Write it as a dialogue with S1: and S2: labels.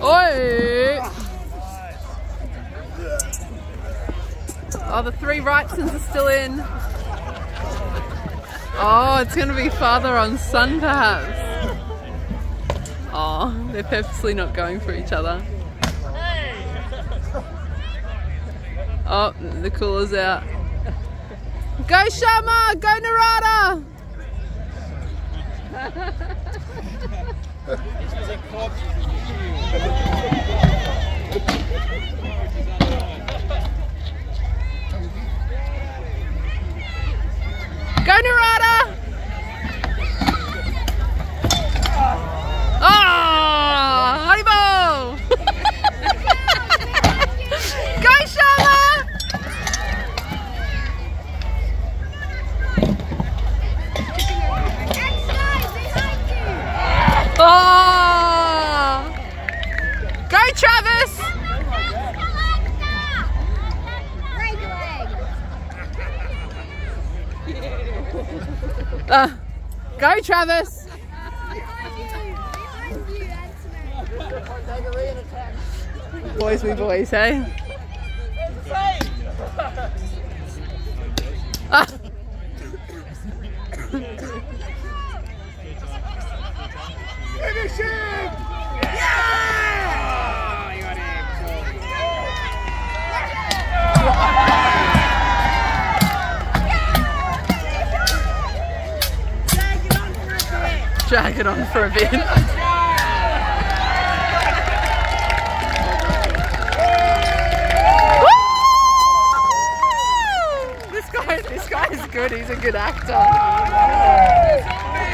S1: Oi! Oh, the 3 Wrightsons are still in. Oh, it's going to be father on son perhaps. Oh, they're purposely not going for each other. Oh, the cooler's out. Go Shama! Go Narada! Go Narada! Oh, Haribo! Go Shama! Oh! Go Travis! Go Travis! Boys be boys, hey?
S2: Finish him! Yeah! You got
S1: Drag it on for a bit. This guy is good. He's a good actor.